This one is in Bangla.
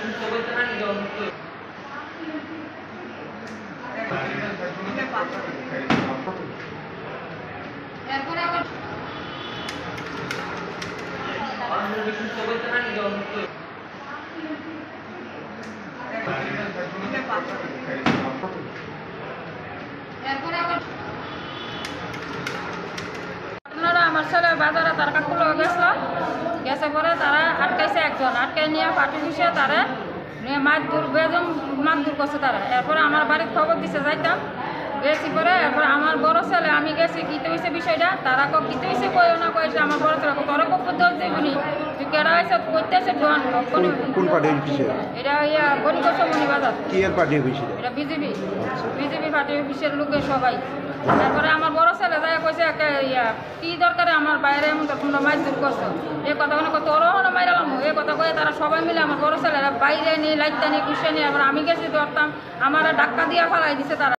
আমার ছেলে বাজারে তার কাকুলো গেছে পরে তারা আটকাইছে, একজন আটকাই নিয়ে পার্টি বসে তারা নিয়ে মারধর বেদম মারধর করছে তারা। এরপরে আমার বাড়ির খবর দিছে, যাইতাম গেছি পরে এরপরে আমার বড় ছেলে আমি গেছি কিতে হয়েছে বিষয়টা, তারা কিতে হয়েছে কয়েও না কয়েছে আমার বড় ছেলে তোরা কপুর দল দেবনি তুই কেডা হয়েছে করতেছে ঢোয়ান কোন পার্টি অফিসে? এটা গণিকসমণি বাজার। কি এর পার্টি অফিসে? এটা বিজেপি পার্টি অফিসের লোকের সবাই। তারপরে আমার বড় ছেলে যাই কইছে কি দরকারে আমার বাইরে এমন তোমরা মারধর করছো, এই কথা তোরও হলো মাইরালাম, এই কথা কয়ে তারা সবাই মিলে আমার বড় ছেলেরা বাইরে নিয়ে লাইটটা নিয়ে কুসে নিয়ে আবার আমি গেছি ধরতাম, আমার ডাক্কা দিয়ে ফেলাই দিছে তারা।